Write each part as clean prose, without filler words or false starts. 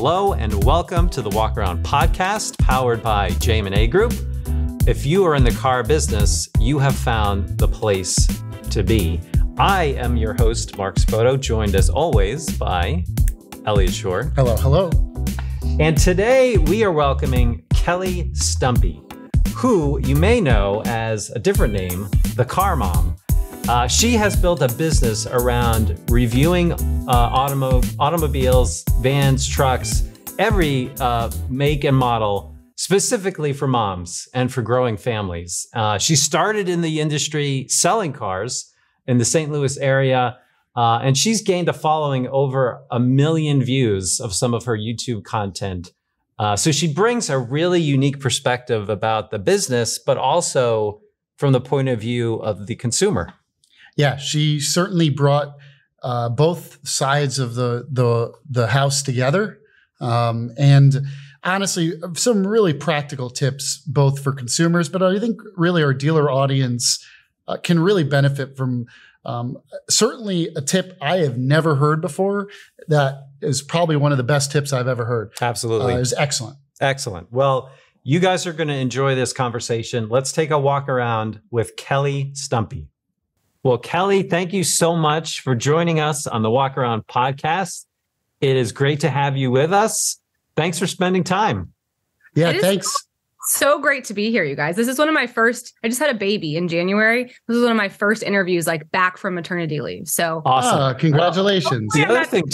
Hello and welcome to the Walk Around podcast powered by JM&A Group. If you are in the car business, you have found the place to be. I am your host, Mark Spoto, joined as always by Elliot Shore. Hello, hello. And today we are welcoming Kelly Stumpy, who you may know as a different name, the Car Mom. She has built a business around reviewing automobiles, vans, trucks, every make and model, specifically for moms and for growing families. She started in the industry selling cars in the St. Louis area, and she's gained a following over 1 million views of some of her YouTube content. So she brings a really unique perspective about the business, but also from the point of view of the consumer. Yeah, she certainly brought both sides of the house together. And honestly, some really practical tips, both for consumers, but I think really our dealer audience can really benefit from certainly a tip I have never heard before that is probably one of the best tips I've ever heard. Absolutely. It was excellent. Excellent. Well, you guys are going to enjoy this conversation. Let's take a walk around with Kelly Stumpy. Well, Kelly, thank you so much for joining us on the Walk Around podcast. It is great to have you with us. Thanks for spending time. Yeah, thanks. So great to be here, you guys. This is one of my first, I just had a baby in January. This is one of my first interviews, like back from maternity leave. So awesome. Congratulations. The other thing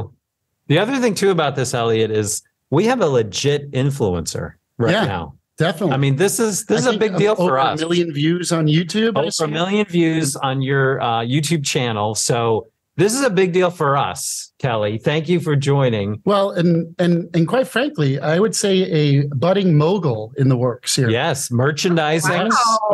too about this, Elliot, is we have a legit influencer right now. Definitely. I mean, this is a big deal for us. Over 1 million views on YouTube. Over 1 million views on your YouTube channel. So this is a big deal for us, Kelly. Thank you for joining. Well, and quite frankly, I would say a budding mogul in the works here. Yes, merchandising,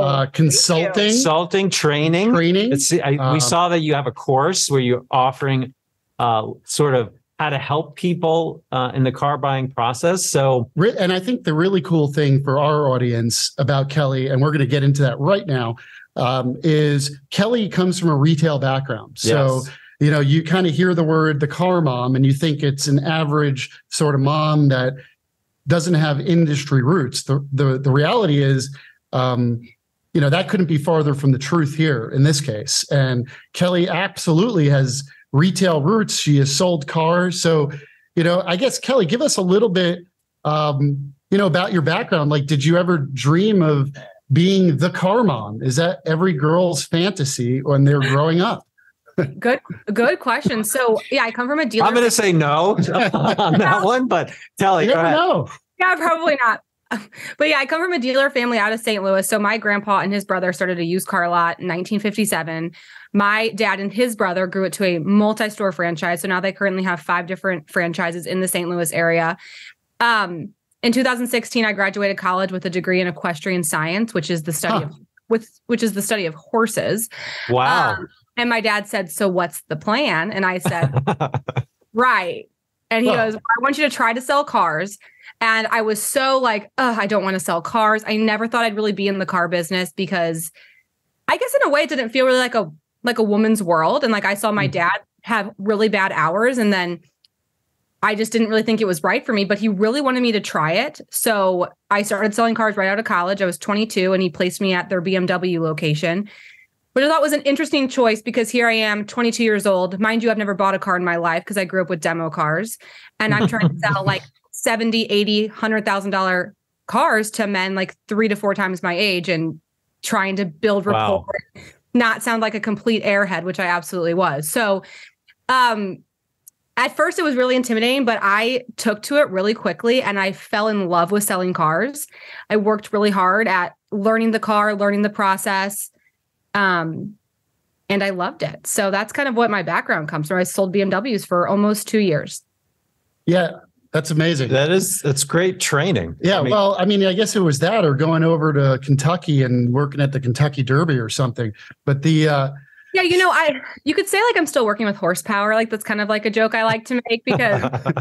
consulting, training. We saw that you have a course where you're offering sort of how to help people in the car buying process. So, and I think the really cool thing for our audience about Kelly, and we're going to get into that right now, is Kelly comes from a retail background. So, you know, you kind of hear the word the car mom and you think it's an average sort of mom that doesn't have industry roots. The reality is, you know, that couldn't be farther from the truth here in this case. And Kelly absolutely has retail roots. She has sold cars. So, you know, I guess, Kelly, give us a little bit, you know, about your background. Like, did you ever dream of being the car mom? Is that every girl's fantasy when they're growing up? Good question. So, yeah, I come from a dealer. I'm going to say no on that one, but Kelly, you never know. Yeah, probably not. But yeah, I come from a dealer family out of St. Louis. So my grandpa and his brother started a used car lot in 1957. My dad and his brother grew it to a multi-store franchise. So now they currently have 5 different franchises in the St. Louis area. In 2016, I graduated college with a degree in equestrian science, which is the study of horses. Wow. And my dad said, "So what's the plan?" And I said, "Right." And he goes, "I want you to try to sell cars." And I was so like, I don't want to sell cars. I never thought I'd really be in the car business because I guess in a way it didn't feel really like a woman's world. And like I saw my dad have really bad hours and then I just didn't really think it was right for me, but he really wanted me to try it. So I started selling cars right out of college. I was 22 and he placed me at their BMW location, which I thought was an interesting choice because here I am, 22 years old. Mind you, I've never bought a car in my life because I grew up with demo cars and I'm trying to sell like $70,000, $80,000, $100,000 cars to men like 3 to 4 times my age and trying to build rapport, not sound like a complete airhead, which I absolutely was. So at first it was really intimidating, but I took to it really quickly and I fell in love with selling cars. I worked really hard at learning the car, learning the process. And I loved it. So that's kind of what my background comes from. I sold BMWs for almost 2 years. Yeah. That's amazing. That's great training. Yeah. I mean, I guess it was that or going over to Kentucky and working at the Kentucky Derby or something. But yeah, you know, you could say like I'm still working with horsepower. Like that's kind of like a joke I like to make because.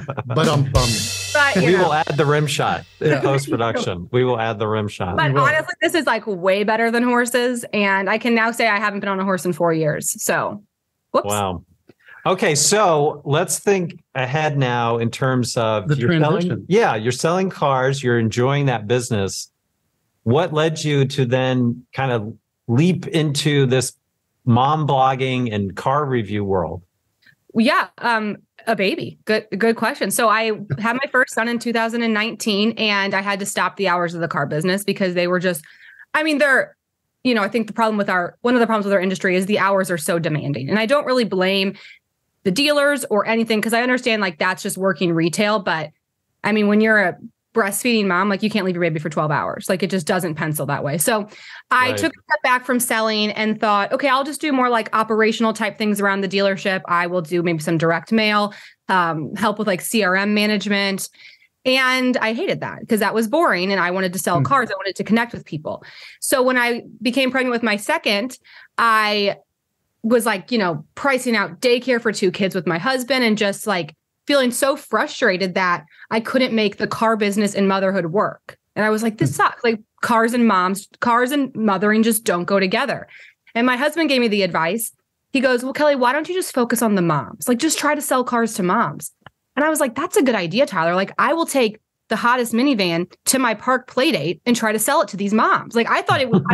We will add the rim shot in post-production. We will add the rim shot. But honestly, this is like way better than horses. And I can now say I haven't been on a horse in 4 years. So, whoops. Wow. Okay, so let's think ahead now in terms of the transition. You're selling cars, you're enjoying that business. What led you to then kind of leap into this mom blogging and car review world? Yeah, a baby. Good question. So I had my first son in 2019, and I had to stop the hours of the car business because they were just, I think one of the problems with our industry is the hours are so demanding. And I don't really blame the dealers or anything, because I understand like that's just working retail. But I mean, when you're a breastfeeding mom, like you can't leave your baby for 12 hours. Like it just doesn't pencil that way. So I took a step back from selling and thought, okay, I'll just do more like operational type things around the dealership. I will do maybe some direct mail, help with like CRM management. And I hated that because that was boring and I wanted to sell cars. I wanted to connect with people. So when I became pregnant with my second, I was like, pricing out daycare for 2 kids with my husband and just like feeling so frustrated that I couldn't make the car business and motherhood work. And I was like, this sucks. Like cars and mothering just don't go together. And my husband gave me the advice. He goes, well, Kelly, why don't you just focus on the moms? Like just try to sell cars to moms. And I was like, that's a good idea, Tyler. Like I will take the hottest minivan to my park play date and try to sell it to these moms. Like I thought it was, I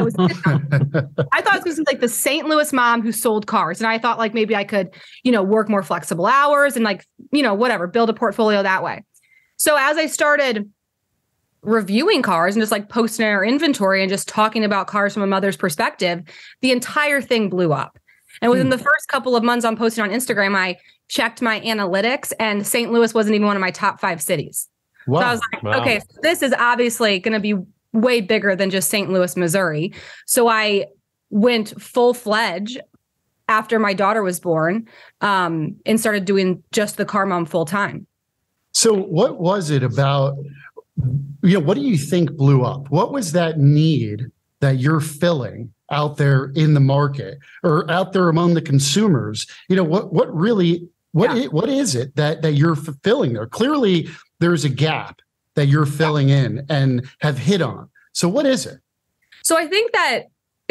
thought it was like the St. Louis mom who sold cars. And I thought like maybe I could, work more flexible hours and like, whatever, build a portfolio that way. So as I started reviewing cars and just like posting our inventory and just talking about cars from a mother's perspective, the entire thing blew up. And within the first couple of months on posting on Instagram, I checked my analytics and St. Louis wasn't even one of my top 5 cities. Wow. So I was like, okay, so this is obviously going to be way bigger than just St. Louis, Missouri. So I went full-fledged after my daughter was born and started doing just the car mom full time. So what was it about, what do you think blew up? What was that need that you're filling out there in the market or out there among the consumers? What is it that you're fulfilling there? Clearly, there's a gap that you're filling in and have hit on. So what is it? So I think that,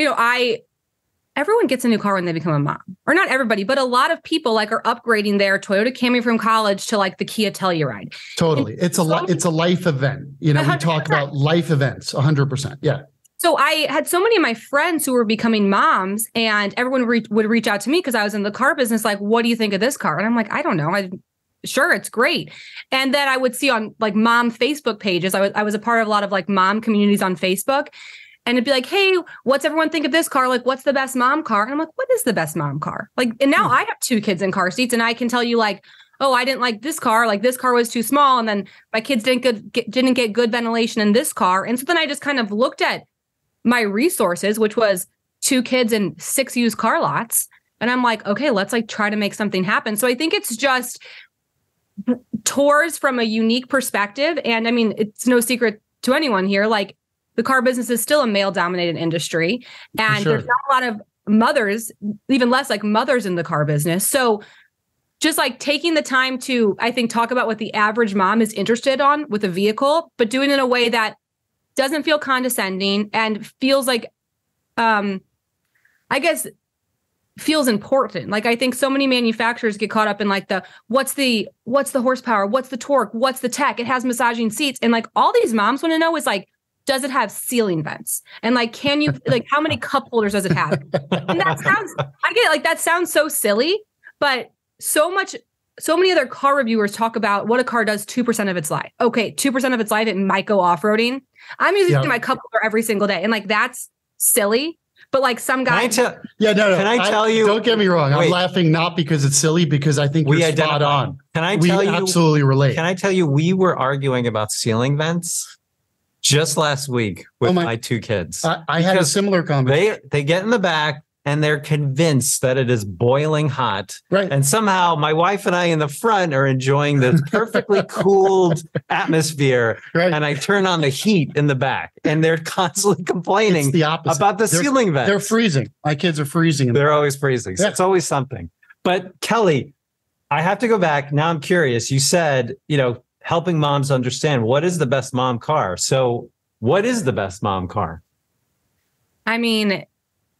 everyone gets a new car when they become a mom, or not everybody, but a lot of people like are upgrading their Toyota Camry from college to like the Kia Telluride. Totally. It's a life event. We 100%. Talk about life events 100%. Yeah. So I had so many of my friends who were becoming moms and everyone would reach out to me because I was in the car business. Like, what do you think of this car? And I'm like, I don't know. Sure, it's great. And then I would see on like mom Facebook pages, I was a part of a lot of like mom communities on Facebook. And it'd be like, hey, what's everyone think of this car? Like, what's the best mom car? And I'm like, what is the best mom car? Like, and now I have 2 kids in car seats and I can tell you like, oh, I didn't like this car. Like this car was too small. And then my kids didn't get good ventilation in this car. And so then I just kind of looked at my resources, which was 2 kids and 6 used car lots. And I'm like, okay, let's like try to make something happen. So I think it's just tours from a unique perspective. And I mean, it's no secret to anyone here. Like the car business is still a male dominated industry and there's not a lot of mothers, even less like mothers in the car business. So just like taking the time to, I think, talk about what the average mom is interested on with a vehicle, but doing it in a way that doesn't feel condescending and feels like, feels important. Like I think so many manufacturers get caught up in like what's the horsepower, what's the torque, what's the tech, it has massaging seats. And like all these moms want to know is like, does it have ceiling vents? And like, can you like, how many cup holders does it have? And I get it, like that sounds so silly, but so many other car reviewers talk about what a car does 2% of its life. Okay, 2% of its life, it might go off-roading. I'm using my cup holder every single day. And like, that's silly. But like some guys. Can I tell you? Don't get me wrong. I'm laughing not because it's silly, because I think you're spot on. We absolutely relate. Can I tell you, we were arguing about ceiling vents just last week with my 2 kids. I had a similar comment. They get in the back and they're convinced that it is boiling hot. Right. And somehow my wife and I in the front are enjoying this perfectly cooled atmosphere. Right. And I turn on the heat in the back and they're constantly complaining about the ceiling vents. They're freezing. My kids are freezing. They're always freezing. So it's always something. But Kelly, I have to go back. Now I'm curious. You said, helping moms understand what is the best mom car. So what is the best mom car? I mean,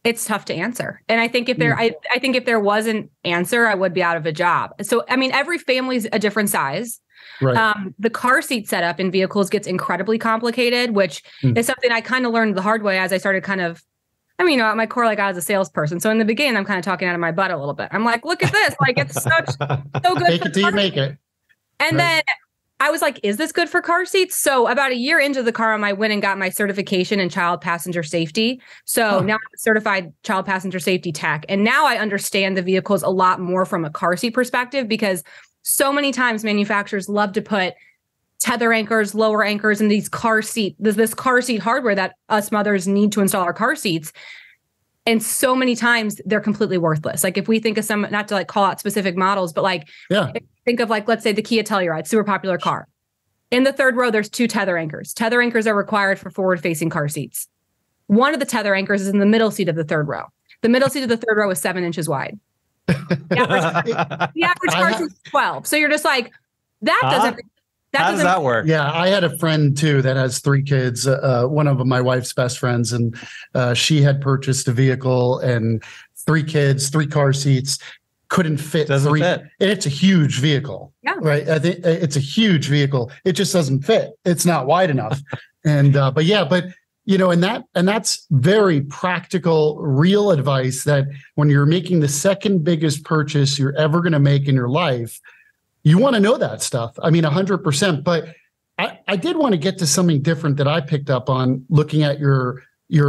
It's tough to answer. And I think if there, I think if there was an answer, I would be out of a job. So, I mean, every family's a different size. Right. The car seat setup in vehicles gets incredibly complicated, which is something I kind of learned the hard way as I started kind of, I mean, at my core, like I was a salesperson. So in the beginning, I'm kind of talking out of my butt a little bit. I'm like, look at this. Like, it's so good. Take it till you make it. And then I was like, is this good for car seats? So about a year into the car, I went and got my certification in child passenger safety. So now I'm a certified child passenger safety tech. And now I understand the vehicles a lot more from a car seat perspective, because so many times manufacturers love to put tether anchors, lower anchors, and this car seat hardware that us mothers need to install our car seats. And so many times they're completely worthless. Like if we think of some, not to like call out specific models, but like, think of like, let's say the Kia Telluride, super popular car. In the third row, there's 2 tether anchors. Tether anchors are required for forward-facing car seats. One of the tether anchors is in the middle seat of the third row. The middle seat of the third row is 7 inches wide. The average car seat is 12. So you're just like, that doesn't. How does that work? Yeah, I had a friend too that has 3 kids. One of my wife's best friends, and she had purchased a vehicle and 3 kids, 3 car seats, couldn't fit. Doesn't fit. And it's a huge vehicle. Yeah. Right. I think it's a huge vehicle. It just doesn't fit. It's not wide enough. And but you know, and that's very practical, real advice that when you're making the second biggest purchase you're ever going to make in your life, you want to know that stuff. I mean, 100%. But I did want to get to something different that I picked up on looking at your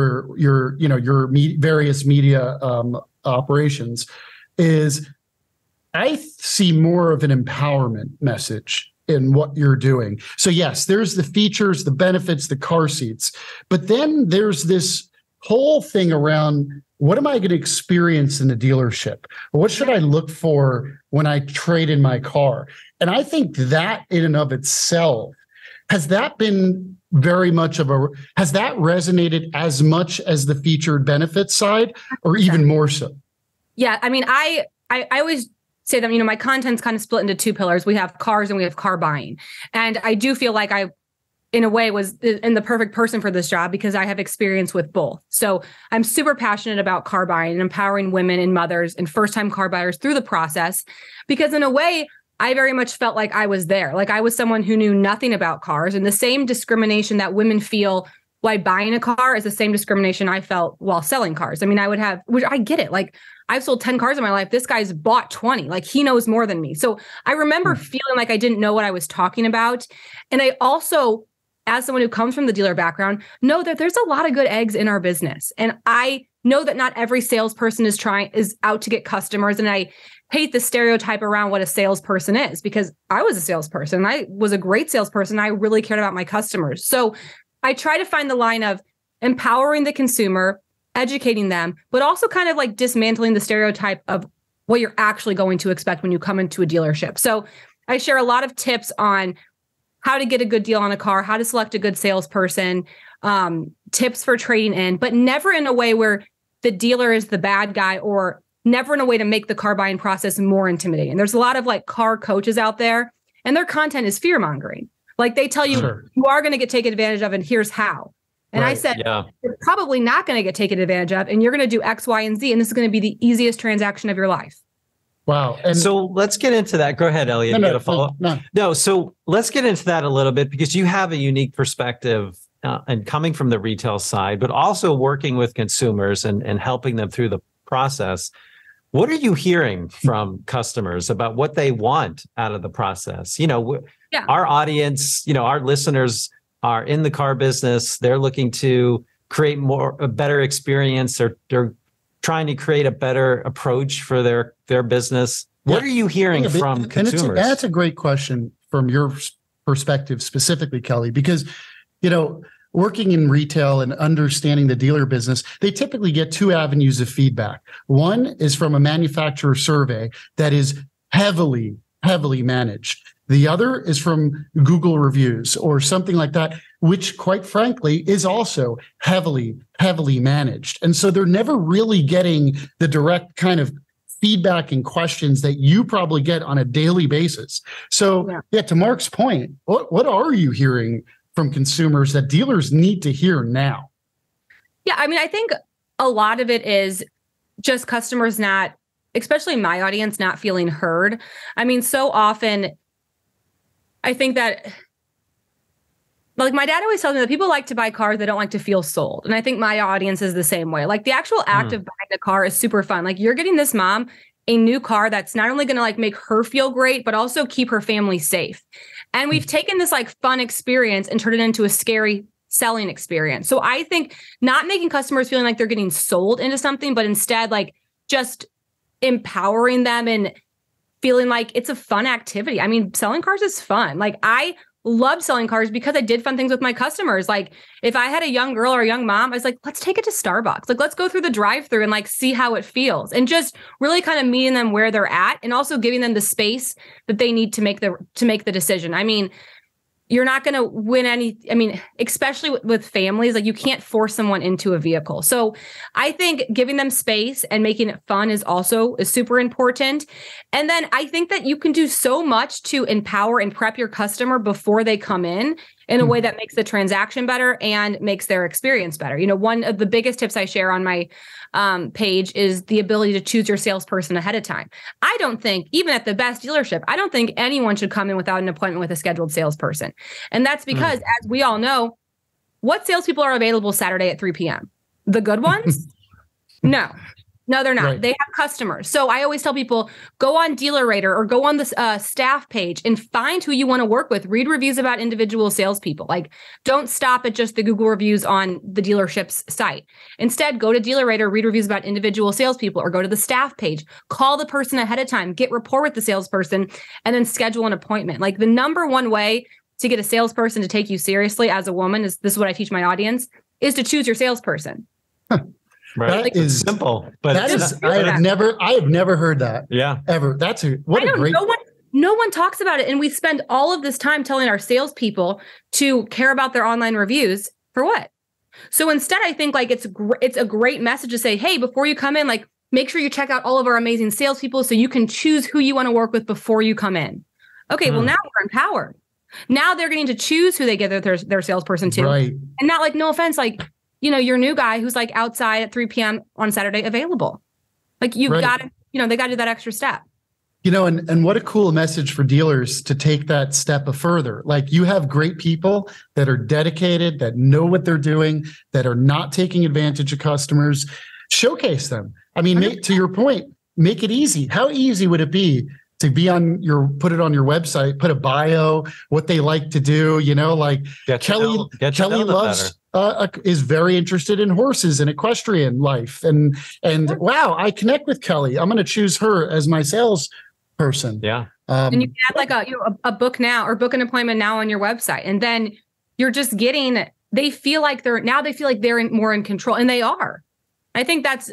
various media operations. Is I see more of an empowerment message in what you're doing. So yes, there's the features, the benefits, the car seats, but then there's this whole thing around what am I going to experience in the dealership? What should I look for when I trade in my car? And I think that in and of itself, has that been very much of has that resonated as much as the featured benefits side, or even more so? Yeah. I mean, I always say that, you know, my content's kind of split into 2 pillars. We have cars and we have car buying. And I do feel like I, in a way, was in the perfect person for this job because I have experience with both. So I'm super passionate about car buying and empowering women and mothers and first-time car buyers through the process, because in a way, I very much felt like I was there. Like I was someone who knew nothing about cars, and the same discrimination that women feel while buying a car is the same discrimination I felt while selling cars. I mean, I would have, which I get it. Like I've sold 10 cars in my life. This guy's bought 20. Like he knows more than me. So I remember feeling like I didn't know what I was talking about. And I also, as someone who comes from the dealer background, know that there's a lot of good eggs in our business. And I know that not every salesperson is out to get customers. And I hate the stereotype around what a salesperson is, because I was a salesperson. I was a great salesperson. I really cared about my customers. So I try to find the line of empowering the consumer, educating them, but also kind of like dismantling the stereotype of what you're actually going to expect when you come into a dealership. So I share a lot of tips on how to get a good deal on a car, how to select a good salesperson, tips for trading in, but never in a way where the dealer is the bad guy, or never in a way to make the car buying process more intimidating. There's a lot of like car coaches out there, and their content is fear mongering. Like they tell you, you are going to get taken advantage of, and here's how. And I said, you're probably not going to get taken advantage of, and you're going to do X, Y, and Z, and this is going to be the easiest transaction of your life. Wow. And so let's get into that. Go ahead, Elliot. You got to follow. No, so let's get into that a little bit, because you have a unique perspective and coming from the retail side, but also working with consumers and helping them through the process. What are you hearing from customers about what they want out of the process? You know, our audience, you know, our listeners are in the car business. They're looking to create a better experience. They're trying to create a better approach for their business. What are you hearing from consumers? That's a great question from your perspective specifically, Kelly, because, you know, working in retail and understanding the dealer business, they typically get 2 avenues of feedback. One is from a manufacturer survey that is heavily managed. The other is from Google reviews or something like that, which quite frankly is also heavily managed. And so they're never really getting the direct kind of feedback and questions that you probably get on a daily basis. So to Mark's point, what are you hearing from consumers that dealers need to hear now? Yeah, I mean, I think a lot of it is just customers not, especially my audience, not feeling heard. I mean, so often I think that, like, my dad always tells me that people like to buy cars, they don't like to feel sold. And I think my audience is the same way. Like, the actual act of buying a car is super fun. Like, you're getting this mom a new car that's not only going to like make her feel great, but also keep her family safe. And we've taken this like fun experience and turned it into a scary selling experience. So I think not making customers feeling like they're getting sold into something, but instead like just empowering them and feeling like it's a fun activity. I mean, selling cars is fun. Like, I loved selling cars because I did fun things with my customers. Like, if I had a young girl or a young mom, I was like, let's take it to Starbucks. Like, let's go through the drive-through and like see how it feels, and just really kind of meeting them where they're at and also giving them the space that they need to make the decision. I mean, you're not going to win any, I mean, especially with families, like, you can't force someone into a vehicle. So I think giving them space and making it fun is super important. And then I think that you can do so much to empower and prep your customer before they come in a way that makes the transaction better and makes their experience better. You know, one of the biggest tips I share on my page is the ability to choose your salesperson ahead of time. I don't think, even at the best dealership, I don't think anyone should come in without an appointment with a scheduled salesperson. And that's because, as we all know, what salespeople are available Saturday at 3 p.m.? The good ones? No, they're not. Right. They have customers. So I always tell people, go on DealerRater or go on the staff page and find who you want to work with. Read reviews about individual salespeople. Like, don't stop at just the Google reviews on the dealership's site. Instead, go to DealerRater, read reviews about individual salespeople, or go to the staff page. Call the person ahead of time, get rapport with the salesperson, and then schedule an appointment. Like, the number one way to get a salesperson to take you seriously as a woman, this is what I teach my audience, is to choose your salesperson. Right. That is simple, but I have never heard that. Yeah. Ever. No one talks about it. And we spend all of this time telling our salespeople to care about their online reviews for what? So instead, I think like it's a great message to say, hey, before you come in, like, make sure you check out all of our amazing salespeople so you can choose who you want to work with before you come in. Okay. Well, now we're empowered. Now they're getting to choose who they get their salesperson to. Right. And not like, no offense, like, you know, your new guy who's like outside at 3 p.m. on Saturday available. Like, you've got to, they got to do that extra step. You know, and what a cool message for dealers to take that step further. Like, you have great people that are dedicated, that know what they're doing, that are not taking advantage of customers. Showcase them. I mean, to your point, make it easy. How easy would it be to be put it on your website, put a bio, what they like to do, like Kelly loves, is very interested in horses and equestrian life. And wow, I connect with Kelly. I'm going to choose her as my sales person. Yeah. And you can add like a book now, or book an appointment now on your website. And then you're just they feel like they're more in control, and they are. I think that's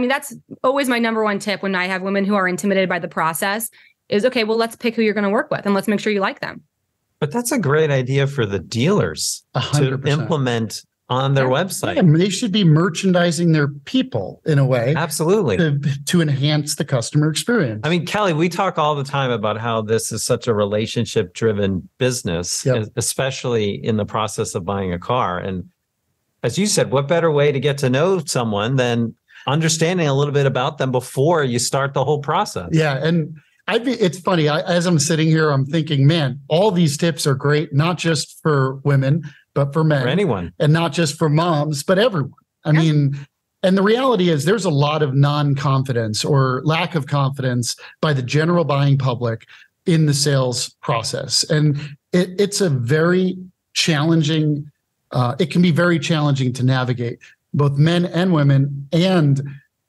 always my number one tip when I have women who are intimidated by the process is, okay, well, let's pick who you're going to work with and let's make sure you like them. But that's a great idea for the dealers 100%. To implement on their website. Yeah, they should be merchandising their people in a way. Absolutely. To enhance the customer experience. I mean, Kelly, we talk all the time about how this is such a relationship-driven business, especially in the process of buying a car. And as you said, what better way to get to know someone than understanding a little bit about them before you start the whole process? Yeah. And it's funny, as I'm sitting here, I'm thinking, man, all these tips are great, not just for women, but for men. For anyone. And not just for moms, but everyone. I mean, and the reality is there's a lot of non-confidence or lack of confidence by the general buying public in the sales process. And it's a very challenging, it can be very challenging to navigate, both men and women and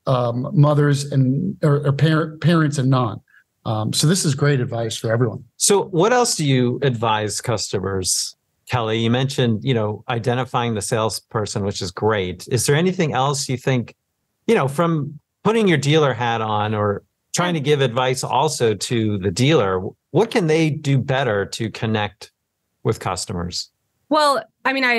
mothers or parents and non. So this is great advice for everyone. So what else do you advise customers, Kelly? You mentioned, identifying the salesperson, which is great. Is there anything else you think, from putting your dealer hat on or trying to give advice also to the dealer, what can they do better to connect with customers? Well, I mean,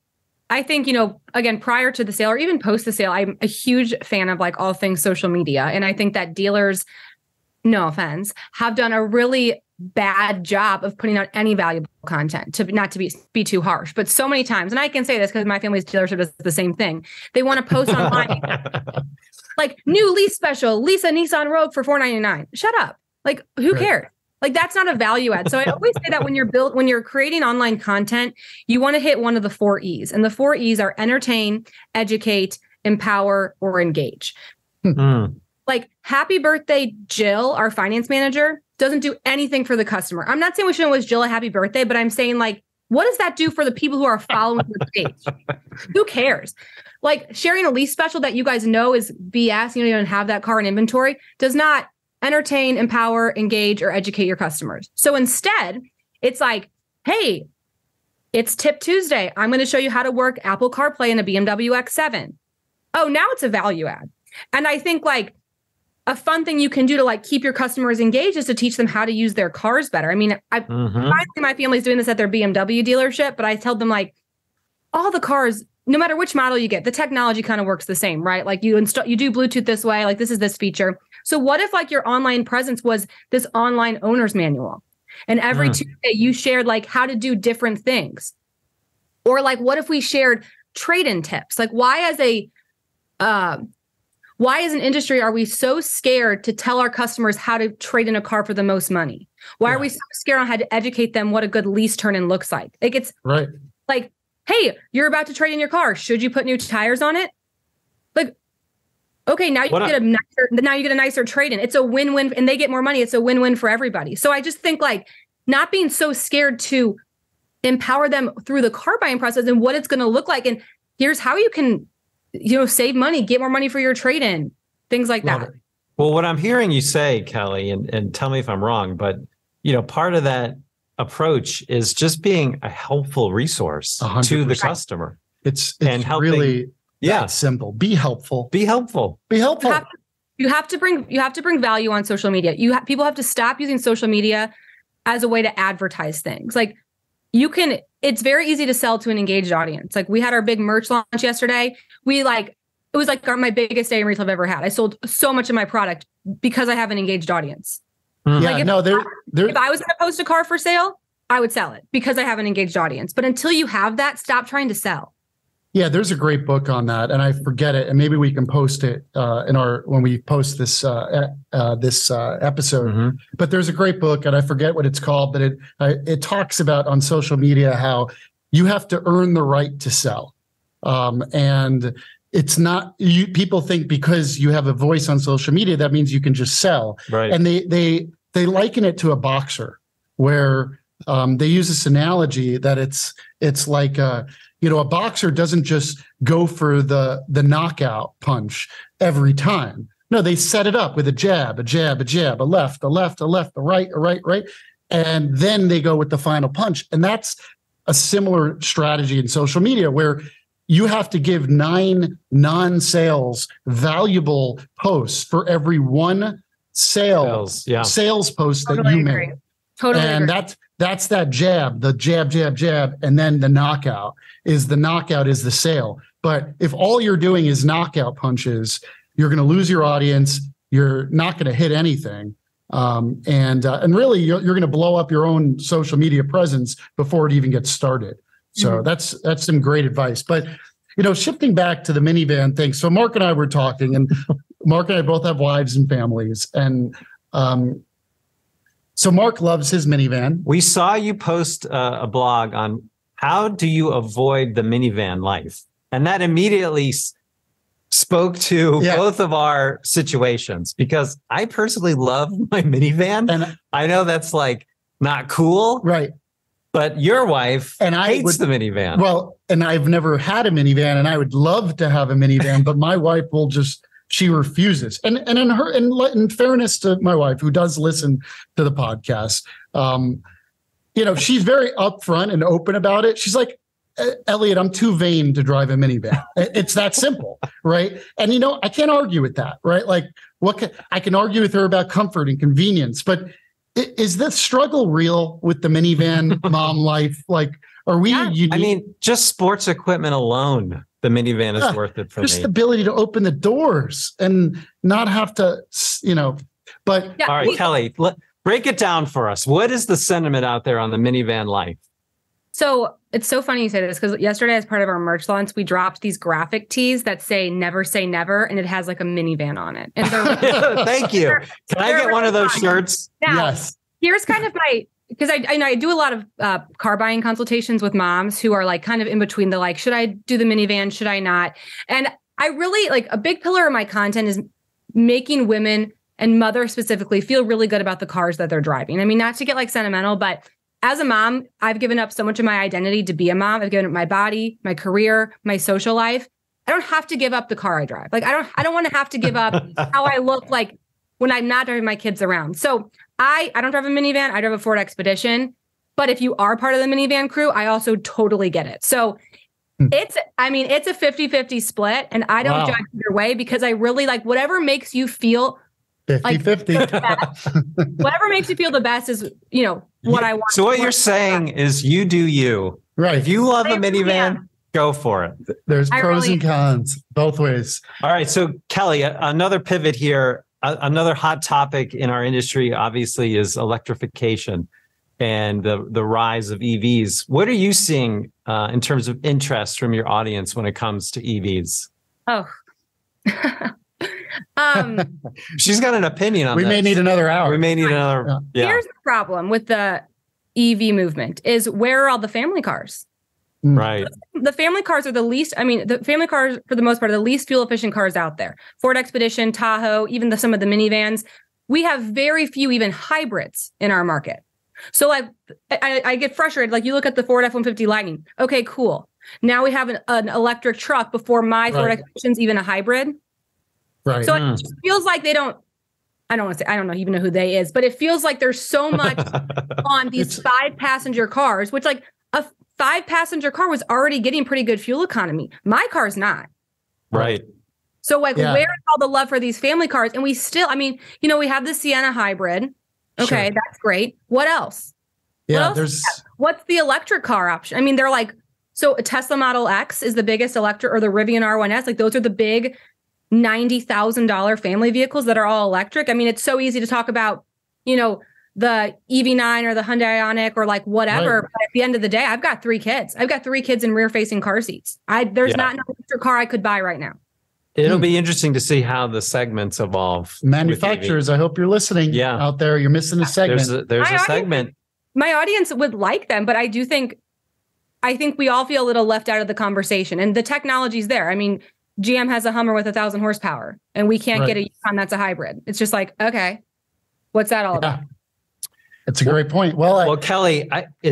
I think, again, prior to the sale or even post the sale, I'm a huge fan of like all things social media. And I think that dealers, no offense, have done a really bad job of putting out any valuable content, to not to be too harsh, but so many times, and I can say this because my family's dealership does the same thing. They want to post online like new lease special, Lisa Nissan Rogue for $499. Shut up. Like, who cares? Like, that's not a value add. So I always say that when you're creating online content, you want to hit one of the 4 E's. And the 4 E's are entertain, educate, empower, or engage. Like, happy birthday, Jill, our finance manager, doesn't do anything for the customer. I'm not saying we shouldn't wish Jill a happy birthday, but I'm saying, like, what does that do for the people who are following the page? Who cares? Like, sharing a lease special that you guys know is BS, you don't even have that car in inventory, does not entertain, empower, engage, or educate your customers. So instead, it's like, hey, it's Tip Tuesday. I'm going to show you how to work Apple CarPlay in a BMW X7. Oh, now it's a value add. And I think, like, a fun thing you can do to, like, keep your customers engaged is to teach them how to use their cars better. I mean, finally my family's doing this at their BMW dealership, but I tell them, like, all the cars, no matter which model you get, the technology kind of works the same, right? Like, you do Bluetooth this way, like, this is this feature. So what if, like, your online presence was this online owner's manual, and every Tuesday you shared, like, how to do different things? Or, like, what if we shared trade-in tips? Like, why as an industry are we so scared to tell our customers how to trade in a car for the most money? Why are we so scared on how to educate them what a good lease turn-in looks like? Like, it's right. Like, hey, you're about to trade in your car. Should you put new tires on it? Like, okay, now you get a nicer trade-in. It's a win-win, and they get more money. It's a win-win for everybody. So I just think, like, not being so scared to empower them through the car buying process and what it's going to look like. And here's how you can, save money, get more money for your trade-in, things like that. Well, what I'm hearing you say, Kelly, and tell me if I'm wrong, but, part of that approach is just being a helpful resource 100%. To the customer. It's helping, really simple. Be helpful. Be helpful. Be helpful. You have to bring value on social media. People have to stop using social media as a way to advertise things. Like, it's very easy to sell to an engaged audience. Like, we had our big merch launch yesterday. It was like my biggest day in retail I've ever had. I sold so much of my product because I have an engaged audience. Like, if I was going to post a car for sale, I would sell it because I have an engaged audience. But until you have that, stop trying to sell. Yeah, there's a great book on that, and I forget it, and maybe we can post it when we post this episode. But there's a great book, and I forget what it's called, but it talks about on social media how you have to earn the right to sell, and it's not people think because you have a voice on social media that means you can just sell, right? And they liken it to a boxer where they use this analogy that it's like a boxer doesn't just go for the knockout punch every time. No, they set it up with a jab, a left, a right, right. And then they go with the final punch. And that's a similar strategy in social media where you have to give 9 non-sales valuable posts for every one sales post that you make. Totally agree. That's that jab, the jab, and then the knockout is the sale. But if all you're doing is knockout punches, you're going to lose your audience. You're not going to hit anything. And really, you're going to blow up your own social media presence before it even gets started. So that's some great advice. But, shifting back to the minivan thing. So Mark and I were talking, and Mark and I both have wives and families. And so Mark loves his minivan. We saw you post a blog on how do you avoid the minivan life? And that immediately spoke to both of our situations, because I personally love my minivan. And I know that's like not cool. Right. But your wife hates the minivan. Well, and I've never had a minivan, and I would love to have a minivan, but my wife will she refuses. And in fairness to my wife, who does listen to the podcast, she's very upfront and open about it. She's like, Elliot, I'm too vain to drive a minivan. It's that simple, right? And I can't argue with that, right? Like, I can argue with her about comfort and convenience, but is the struggle real with the minivan mom life? Like, are we? I mean, just sports equipment alone, the minivan is worth it for me. Just the ability to open the doors and not have to, But all right, Kelly, Break it down for us. What is the sentiment out there on the minivan life? So it's so funny you say this because yesterday, as part of our merch launch, we dropped these graphic tees that say "Never Say Never," and it has like a minivan on it. And thank you. Can I get one of those shirts? Now, Yes. Here's kind of my, because I do a lot of car buying consultations with moms who are like kind of in between the like, should I do the minivan? Should I not? And I really like a big pillar of my content is making women and mothers specifically feel really good about the cars that they're driving. I mean, not to get like sentimental, but as a mom, I've given up so much of my identity to be a mom. I've given up my body, my career, my social life. I don't have to give up the car I drive. Like I don't want to have to give up how I look like when I'm not driving my kids around. So I don't drive a minivan. I drive a Ford Expedition. But if you are part of the minivan crew, I also totally get it. So it's a 50-50 split. And I don't judge either way because I really like whatever makes you feel 50-50. Whatever makes you feel the best is, what I want. So what you're saying is you do you. Right. If you love a minivan, go for it. There's pros and cons both ways. All right. So Kelly, another pivot here. Another hot topic in our industry, obviously, is electrification and the rise of EVs. What are you seeing in terms of interest from your audience when it comes to EVs? Oh, she's got an opinion on We this. may need another hour. We may need another. Yeah. Here's the problem with the EV movement is where are all the family cars? Right. The family cars are the family cars, for the most part, are the least fuel efficient cars out there. Ford Expedition, Tahoe, even some of the minivans. We have very few even hybrids in our market. So like, I get frustrated. Like you look at the Ford F-150 Lightning. Okay, cool. Now we have an electric truck before my Ford Expedition's even a hybrid. Right. So it just feels like they don't. I don't want to say, I don't know even know who they is, but it feels like there's so much on these 5-passenger cars, which like a 5-passenger car was already getting pretty good fuel economy. My car's not. Right. So like, where is all the love for these family cars? And we still, we have the Sienna hybrid. Okay, that's great. What else? Yeah, what's the electric car option? They're like, so a Tesla Model X is the biggest electric, or the Rivian R1S. Like those are the big $90,000 family vehicles that are all electric. It's so easy to talk about, the EV9 or the Hyundai Ioniq or like whatever. Right. But at the end of the day, I've got 3 kids. I've got 3 kids in rear-facing car seats. There's not an electric car I could buy right now. It'll be interesting to see how the segments evolve. Manufacturers, I hope you're listening out there. You're missing a segment. There's a segment. My audience would like them, but I think we all feel a little left out of the conversation. And the technology's there. GM has a Hummer with 1,000 horsepower, and we can't get a Yukon that's a hybrid. It's just like, okay, what's that all about? It's a great point. Well, Kelly,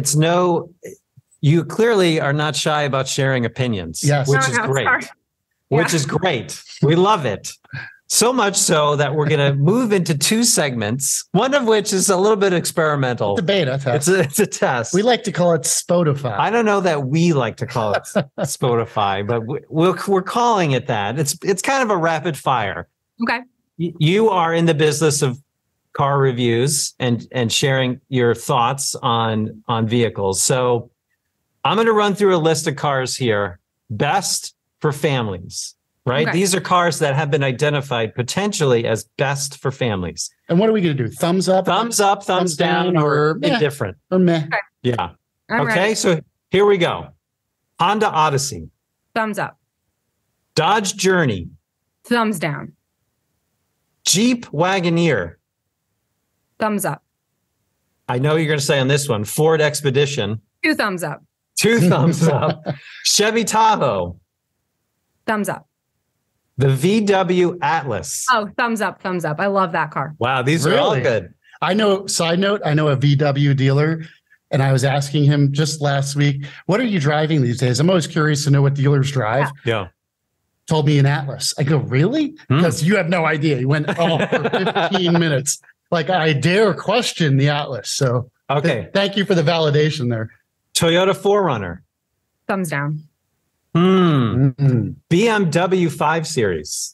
you clearly are not shy about sharing opinions, which is great. Which is great. We love it. So much so that we're going to move into 2 segments, one of which is a little bit experimental. It's a beta test. It's a test. We like to call it Spotify. I don't know that we like to call it Spotify, but we're calling it that. It's kind of a rapid fire. Okay. You are in the business of car reviews and sharing your thoughts on vehicles. So I'm going to run through a list of cars here. Best for families, right? Okay. These are cars that have been identified potentially as best for families. And what are we going to do? Thumbs up, thumbs down, or indifferent? Or meh. Yeah. Okay, so here we go. Honda Odyssey. Thumbs up. Dodge Journey. Thumbs down. Jeep Wagoneer. Thumbs up. I know you're going to say on this one, Ford Expedition. 2 thumbs up. 2 thumbs up. Chevy Tahoe. Thumbs up. The VW Atlas. Oh, thumbs up, thumbs up. I love that car. Wow, these are all good. I know, side note, I know a VW dealer, and I was asking him just last week, what are you driving these days? I'm always curious to know what dealers drive. Yeah. Told me an Atlas. I go, really? Because you have no idea. He went for 15 minutes. Like, I dare question the Atlas. So thank you for the validation there. Toyota 4Runner. Thumbs down. BMW 5 Series.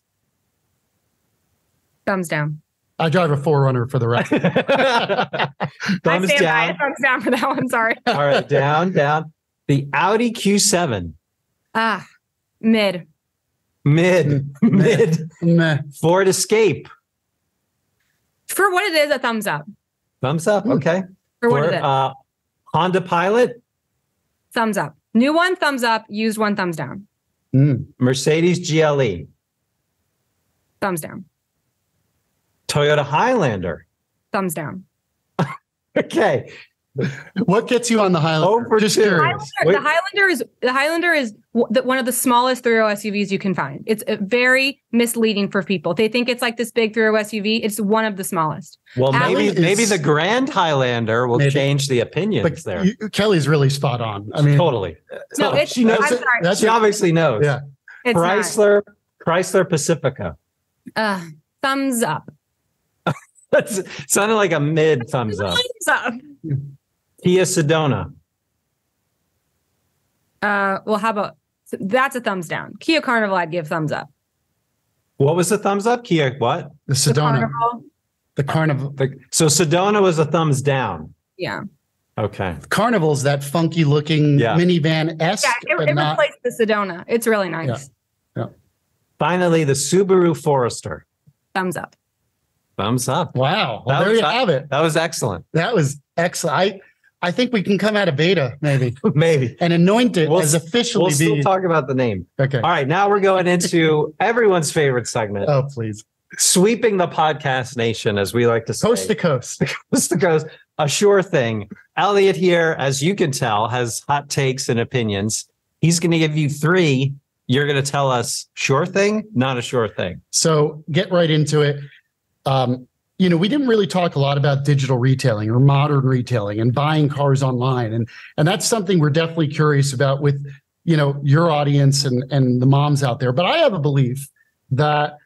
Thumbs down. I drive a 4Runner for the record. Thumbs down. Thumbs down for that one. Sorry. All right, down. The Audi Q7. Mid. Ford Escape. For what it is, a thumbs up. Thumbs up. Okay. For what is it? Honda Pilot. Thumbs up. New one, thumbs up. Used one, thumbs down. Mercedes GLE. Thumbs down. Toyota Highlander. Thumbs down. Okay. What gets you on the Highlander? Just curious. The Highlander is one of the smallest three-row SUVs you can find. It's very misleading for people. They think it's like this big three-row SUV. It's one of the smallest. Well, maybe the Grand Highlander will change the opinions there. Kelly's really spot on. I mean, totally. No, she knows. She obviously knows. Yeah. Chrysler Pacifica. Thumbs up. That sounded like a mid thumbs up. Thumbs up. Kia Sedona. Well, how about that's a thumbs down. Kia Carnival, I'd give thumbs up. What was the thumbs up? Kia what? The Sedona. The Carnival. So Sedona was a thumbs down. Yeah. Okay. Carnival's that funky looking minivan-esque. Yeah, it replaced the Sedona. It's really nice. Yeah. Finally, the Subaru Forester. Thumbs up. Thumbs up. Wow. Well, there you have it. That was excellent. That was excellent. I think we can come out of beta, maybe. Maybe. And anoint it as officially. We'll still talk about the name. Okay. All right. Now we're going into everyone's favorite segment. Oh, please. Sweeping the podcast nation, as we like to say. Coast to coast. Coast to coast. A sure thing. Elliot here, as you can tell, has hot takes and opinions. He's going to give you 3. You're going to tell us sure thing, not a sure thing. So get right into it. We didn't really talk a lot about digital retailing or modern retailing and buying cars online. And that's something we're definitely curious about with, your audience and the moms out there. But I have a belief that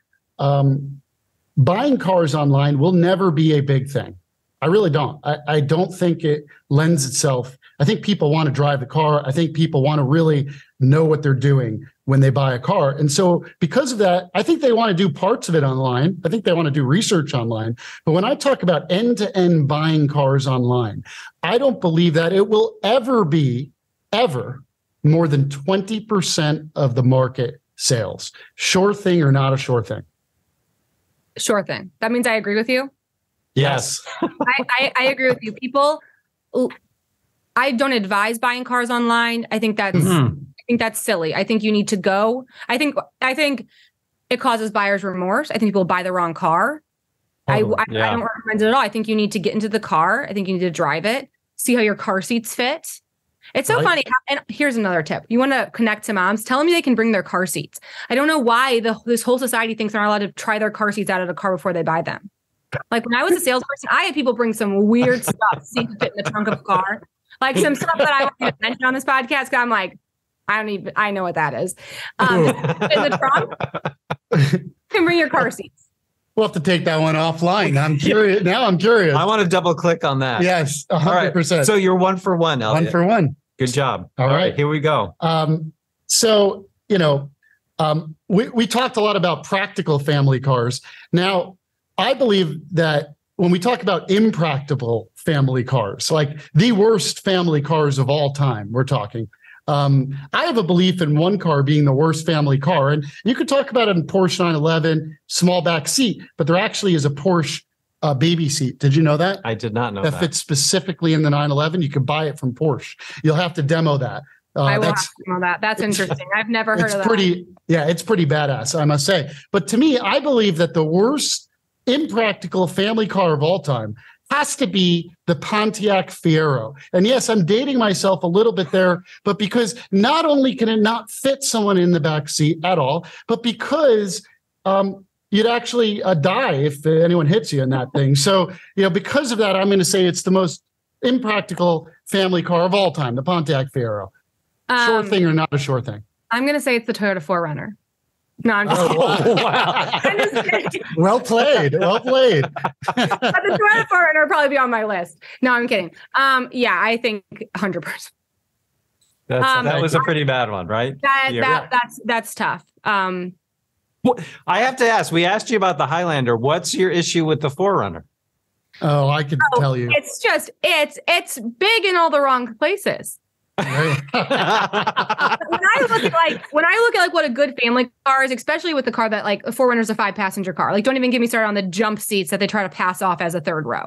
buying cars online will never be a big thing. I really don't. I don't think it lends itself. I think people want to drive the car. I think people want to really know what they're doing when they buy a car. And so because of that, I think they want to do parts of it online. I think they want to do research online. But when I talk about end-to-end buying cars online, I don't believe that it will ever be more than 20% of the market sales. Sure thing or not a sure thing? Sure thing. That means I agree with you. Yes. I agree with you. People, I don't advise buying cars online. I think that's silly. I think you need to go. I think it causes buyer's remorse. I think people buy the wrong car. I don't recommend it at all. I think you need to get into the car. I think you need to drive it, see how your car seats fit. It's so funny. And here's another tip. You want to connect to moms, tell them they can bring their car seats. I don't know why this whole society thinks they're not allowed to try their car seats out of the car before they buy them. Like when I was a salesperson, I had people bring some weird stuff, see to fit in the trunk of a car. Like some stuff that I won't even mention on this podcast. Cause I'm like, I know what that is. In the trunk, you can bring your car seats. We'll have to take that one offline. I'm curious. Now I'm curious. I want to double click on that. Yes, 100%. Right. So you're 1 for 1, Elliot. 1 for 1. Good job. All right. Here we go. We talked a lot about practical family cars. Now, I believe that when we talk about impractical family cars, like the worst family cars of all time, we're talking. I have a belief in one car being the worst family car. And you could talk about it in Porsche 911, small back seat, but there actually is a Porsche baby seat. Did you know that? I did not know that. That fits specifically in the 911. You can buy it from Porsche. You'll have to demo that. I will have to demo that. That's interesting. I've never heard of that. It's pretty badass, I must say. But to me, I believe that the worst impractical family car of all time has to be the Pontiac Fiero. And yes, I'm dating myself a little bit there, but because not only can it not fit someone in the back seat at all, but because you'd actually die if anyone hits you in that thing. So, because of that, I'm going to say it's the most impractical family car of all time, the Pontiac Fiero. Sure thing or not a sure thing? I'm going to say it's the Toyota 4Runner. No, I'm just kidding. Wow. I'm just kidding. Well played. Well played. But the Toyota 4Runner will probably be on my list. No, I'm kidding. I think 100%. That was a pretty bad one, right? That's tough. I have to ask, we asked you about the Highlander. What's your issue with the 4Runner? Oh, I can tell you. It's just, it's big in all the wrong places. when I look at what a good family car is, especially with the car that like a 4Runner is a 5-passenger car, like don't even get me started on the jump seats that they try to pass off as a third row.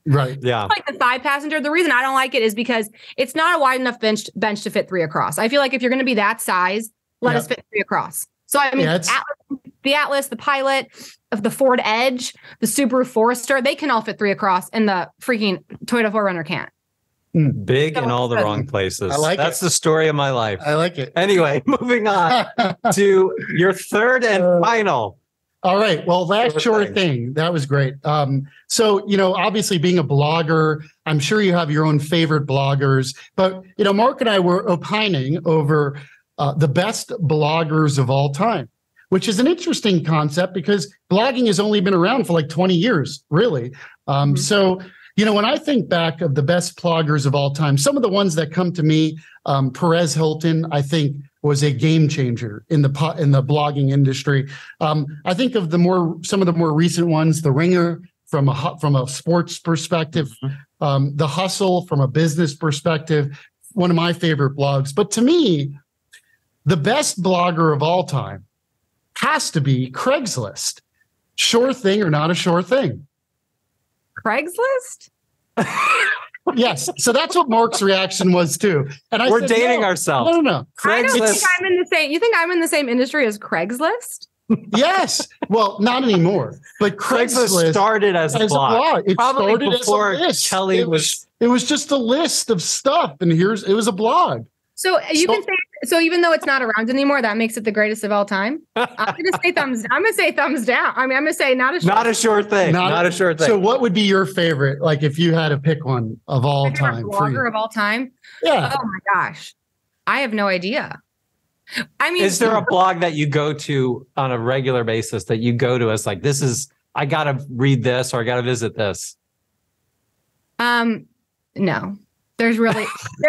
Right. Yeah. Like the 5 passenger. The reason I don't like it is because it's not a wide enough bench to fit 3 across. I feel like if you're going to be that size, let us fit 3 across. So I mean, the Atlas, the Pilot, of the Ford Edge, the Subaru Forester, they can all fit 3 across, and the freaking Toyota 4Runner can't. Big in all the wrong places. I like That's the story of my life. I like it. Anyway, moving on to your third and final. All right. Well, last short thing. That was great. So, obviously being a blogger, I'm sure you have your own favorite bloggers, but, Mark and I were opining over the best bloggers of all time, which is an interesting concept because blogging has only been around for like 20 years, really. So, when I think back of the best bloggers of all time, some of the ones that come to me, Perez Hilton, I think was a game changer in the blogging industry. I think of some of the more recent ones, The Ringer from a sports perspective, The Hustle from a business perspective, one of my favorite blogs. But to me, the best blogger of all time has to be Craigslist. Sure thing or not a sure thing? Craigslist? Yes. So that's what Mark's reaction was too. And We're dating ourselves. No. I don't think I'm in the same. You think I'm in the same industry as Craigslist? Yes. Well, not anymore. But Craigslist started as a blog. It probably started before as a list. Kelly It was just a list of stuff, and it was a blog. So you can say. So even though it's not around anymore, that makes it the greatest of all time. I'm gonna say thumbs down. I mean, I'm gonna say not a sure thing. Not a sure thing. So what would be your favorite? Like if you had to pick one of all time, blogger of all time. Yeah. Oh my gosh, I have no idea. I mean, is there a blog that you go to on a regular basis that you go to as like, I got to read this or I got to visit this? No. There's really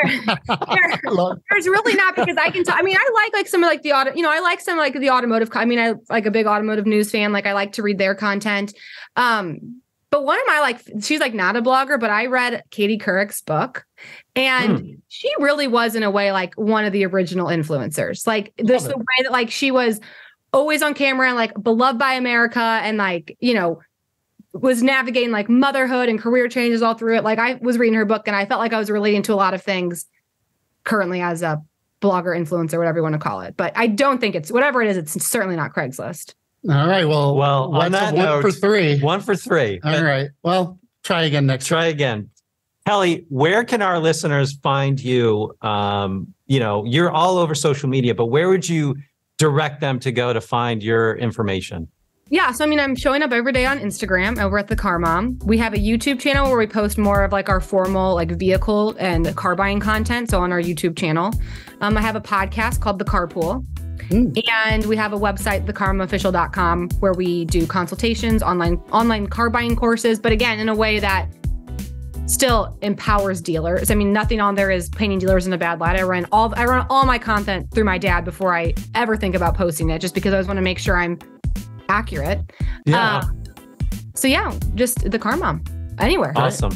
there's really not, because I can I mean, I like some of like the auto, I like some like the automotive. I mean, I like a big automotive news fan. Like I like to read their content. But one of my she's like not a blogger, but I read Katie Couric's book, and she really was in a way like one of the original influencers. Like this the way that like she was always on camera and like beloved by America, and like, was navigating like motherhood and career changes all through it. Like I was reading her book and I felt like I was relating to a lot of things currently as a blogger, influencer, whatever you want to call it. But I don't think whatever it is, it's certainly not Craigslist. All right. Well, on that note, 1 for 3. 1 for 3. All right. Well, try again next time. Try again. Kelly, where can our listeners find you? You're all over social media, but where would you direct them to go to find your information? Yeah. So, I mean, I'm showing up every day on Instagram over at The Car Mom. We have a YouTube channel where we post more of like our formal like vehicle and car buying content. So on our YouTube channel, I have a podcast called The Carpool. And we have a website, thecarmofficial.com, where we do consultations, online car buying courses, but again, in a way that still empowers dealers. I mean, nothing on there is painting dealers in a bad light. I run all my content through my dad before I ever think about posting it, just because I always want to make sure I'm accurate. Yeah. So yeah, just The Car Mom, anywhere. Awesome.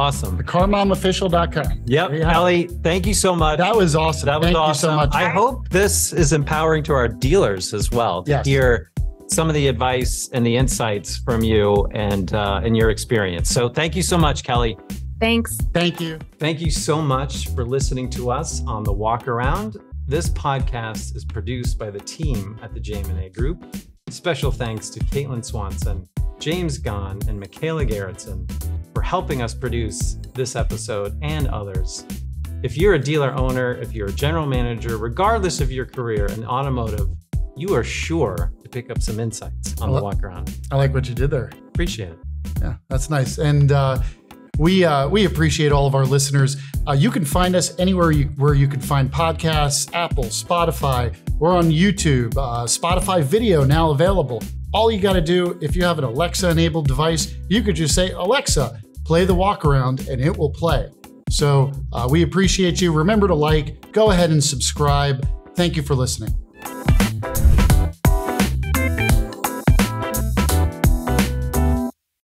Thecarmomofficial.com. Yep. Kelly, thank you so much. That was awesome. Thank awesome. You so much. I hope this is empowering to our dealers as well to hear some of the advice and the insights from you and your experience. So thank you so much, Kelly. Thanks. Thank you. Thank you so much for listening to us on The Walk Around. This podcast is produced by the team at the J&A Group. Special thanks to Caitlin Swanson, James Gahn, and Michaela Gerritsen for helping us produce this episode and others. If you're a dealer owner, if you're a general manager, regardless of your career in automotive, you are sure to pick up some insights on The Walk Around. I like what you did there. Appreciate it. Yeah, that's nice. And we appreciate all of our listeners. You can find us anywhere where you can find podcasts, Apple, Spotify. We're on YouTube, Spotify video now available. All you got to do, if you have an Alexa-enabled device, you could just say, Alexa, play The Walk Around, and it will play. So we appreciate you. Remember to go ahead and subscribe. Thank you for listening.